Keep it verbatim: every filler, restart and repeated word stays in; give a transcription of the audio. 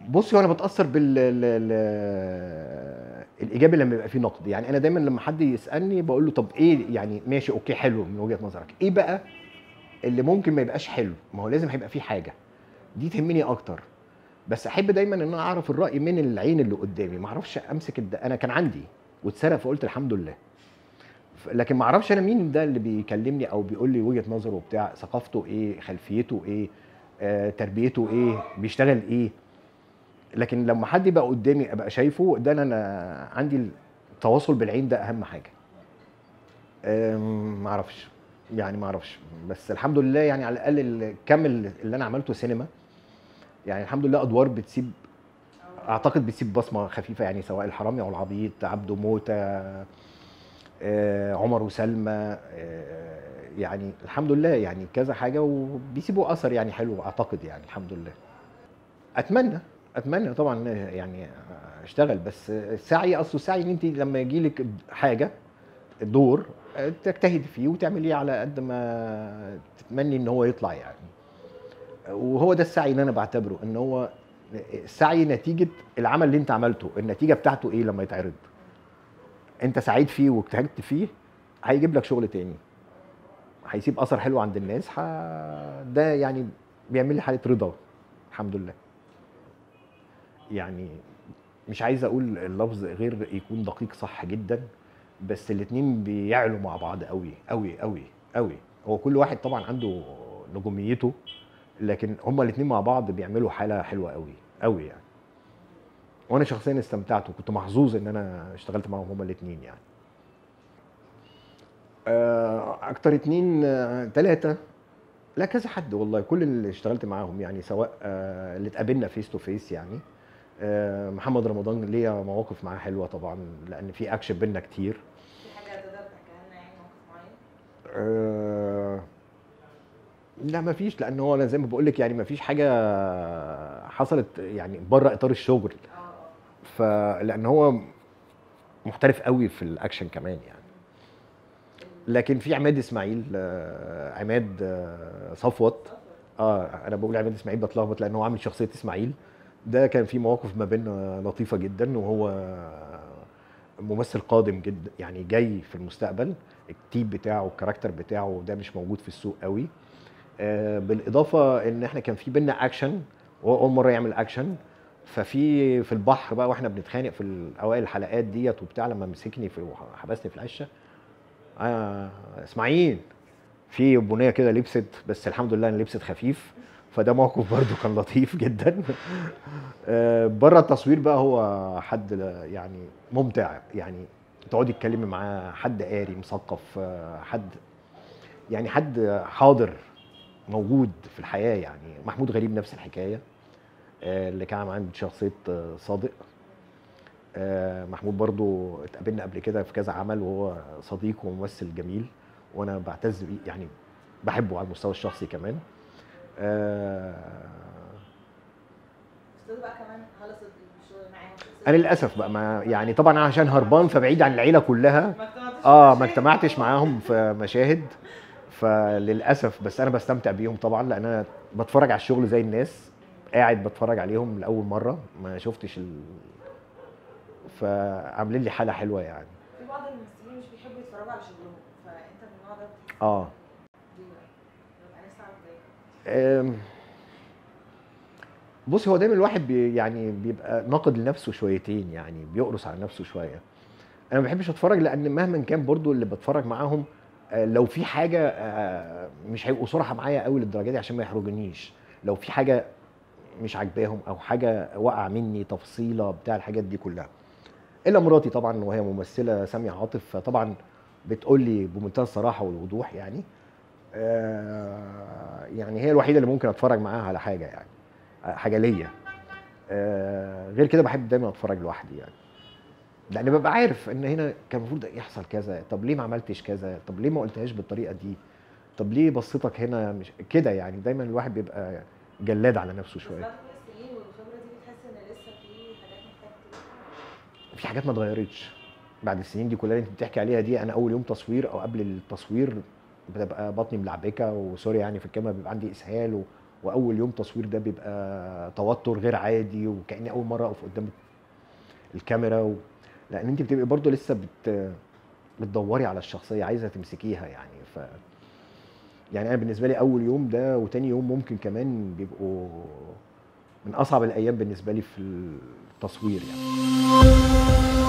بُصّي، هو أنا باتأثّر بال ال ال الإيجابي لمّا يبقى في نقد، يعني أنا دايمًا لمّا حد يسألني باقول له طَب إيه يعني ماشي أوكي حلو من وجهة نظرك، إيه بقى اللي ممكن ما يبقاش حلو؟ ما هو لازم هيبقى في حاجة، دي تهمني أكتر، بس أحب دايمًا إن أنا أعرف الرأي من العين اللي قدّامي، ما أعرفش أمسك الد أنا كان عندي واتسرق فقُلت الحمد لله، ف لكن ما أعرفش أنا مين ده اللي بيكلمني أو بيقول لي وجهة نظره وبتاع، ثقافته إيه، خلفيته إيه، آآ تربيته إيه، بيشتغل إيه. لكن لمّا حد يبقى قدّامي أبقى شايفه، ده أنا أنا عندي التواصل بالعين ده أهم حاجة. آمم، ما أعرفش، يعني ما أعرفش، بس الحمد لله يعني على الأقل الكَم ال اللي أنا عملته سينما، يعني الحمد لله أدوار بتسيب أعتقد بتسيب بصمة خفيفة يعني سواء الحرامي أو العبيط، عبده موتة، آآ، عمر وسلمى، آآ، يعني الحمد لله يعني كذا حاجة وبيسيبوا أثر يعني حلو أعتقد يعني الحمد لله. أتمنى، أتمنى طبعًا يعني أشتغل، بس السعي أصله السعي إن أنتِ لمّا ييجي لِك د حاجة دور آآ تجتهدي فيه وتعمليه على قد ما تتمني إن هو يطلع يعني، وهو ده السعي اللي أنا باعتبره، إن هو السعي نتيجة العمل اللي أنت عملته، النتيجة بتاعته إيه لمّا يتعرض، أنت سعيت فيه واجتهدت فيه هيجيب لك شغل تاني، هيسيب أثر حلو عند الناس ح ده يعني بيعمل لي حالة رضا الحمد لله. يعني مش عايز أقول اللفظ غير يكون دقيق صح جدًا، بس الاتنين بيعلوا مع بعض أوي، أوي، أوي، أوي. هو كل واحد طبعًا عنده نجوميته، لكن هُم الاتنين مع بعض بيعملوا حالة حلوة أوي، أوي يعني. وأنا شخصيًا استمتعت وكنت محظوظ إن أنا اشتغلت معاهم هُم الاتنين يعني. آآ أكتر اتنين تلاتة لأ كذا حد والله، كل اللي اشتغلت معاهم يعني سواء آه، اللي اتقابلنا face to face يعني. آآ محمد رمضان ليّا مواقف معاه حلوة طبعًا، لإن في أكشن بيننا كتير. في حاجة تقدر تحكيها لنا يعني موقف معين؟ آآ لأ ما فيش، لإن هو أنا زي ما باقول لِك يعني ما فيش حاجة حصلت يعني برّه إطار الشغل، اه اه. فلإن هو محترف أوي في الأكشن كمان يعني. ال- لكن في عماد إسماعيل آه، عماد آه، صفوت. صفوت. آه، أنا باقول عماد إسماعيل باتلخبط لإن هو عامل شخصية إسماعيل، ده كان في مواقف ما بيننا لطيفة جدًا، وهو ممثل قادم جدًا، يعني جاي في المستقبل، الteam بتاعه الcharacter بتاعه ده مش موجود في السوق أوي. آآ بالإضافة إن إحنا كان في بيننا أكشن، وهو أول مرّة يعمل أكشن، ففي في البحر بقى وإحنا بنتخانق في ال أوائل الحلقات ديّة وبتاع لمّا مسكني في وحبسني في العِشة، آآ إسماعيل في بُنية كده لبست، بس الحمد لله إن لبست خفيف، فده موقف برضه كان لطيف جدًا. آآ برّه التصوير بقى هو حد ل يعني ممتع، يعني تقعدي تتكلمي معاه، حد قاري، مثقف، آه، حد يعني حد حاضر، موجود في الحياة يعني. محمود غريب نفس الحكاية، آآ اللي كان عامل شخصية آه، صادق. آآ محمود برضه اتقابلنا قبل كده في كذا عمل، وهو صديق وممثل جميل، وأنا باعتز بيه يعني باحبه على المستوى الشخصي كمان. آآ استاذ بقى كمان خلصت الشغل معاهم شخصية أنا صديق للأسف بقى يعني ما يعني ولا طبعًا أنا ما عشان اجتمعتوش هربان في فبعيد عن مشاهد؟ العيلة كلّها، ما اجتمعتوش في آه، ما مشاهد اجتمعتش خلاص. معاهم في مشاهد، فللأسف بس أنا باستمتع بيهم طبعًا، لأن أنا باتفرّج على الشغل زي الناس، قاعد باتفرّج عليهم لأول مرّة، ما شُفتش ال فعاملين لي حالة حلوة يعني. في بعض الممثلين مش بيحبوا يتفرجوا على شغلهم، فانت من النوع ده بتحس ان آه. ليه بقى؟ ببقى نفسي اعرف ليه. آمم بُصّي، هو دايمًا الواحد بي يعني بيبقى ناقد لنَفْسه شويتين، يعني بيقرص على نَفْسه شوية. أنا ما باحبش أتفرّج لإن مهمًا كان برضه اللي باتفرّج معاهم آآ لو في حاجة آآ مش هيبقوا صُرحا معايا أوي للدرجة دي عشان ما يحرجونيش، لو في حاجة مش عاجباهم أو حاجة واقعة منّي، تفصيلة، بتاع الحاجات دي كلّها. إلا مراتي طبعًا وهي ممثلة سامية عاطف، فطبعًا بتقول لي بمنتهى الصراحة والوضوح يعني. آآ يعني هي الوحيدة اللي ممكن أتفرّج معاها على حاجة يعني، آآ حاجة ليّا. آآ غير كده باحب دايمًا أتفرّج لوحدي يعني. لأن بابقى عارف إن هنا كان المفروض يحصل كذا، طب ليه ما عملتش كذا، طب ليه ما قُلتهاش بالطريقة دي، طب ليه بصّتك هنا مش كده يعني. دايمًا الواحد بيبقى جلاد على نفسه بس شوية. بعد كل السنين والخبرة دي بتحس ان لسه في حاجات محتاج تضيفها؟ في حاجات ما اتغيّرتش، بعد السنين دي كلّها اللي أنتِ بتحكي عليها دي، أنا أول يوم تصوير أو قبل التصوير بتبقى بطني ملعبكة وsorry يعني في الكلمة، بيبقى عندي إسهال و واول يوم تصوير ده بيبقى توتر غير عادي، وكاني اول مره اقف قدام الكاميرا و... لان انت بتبقي برضو لسه بت... بتدوري على الشخصيه، عايزه تمسكيها يعني. ف يعني انا بالنسبه لي اول يوم ده وتاني يوم ممكن كمان بيبقوا من اصعب الايام بالنسبه لي في التصوير يعني.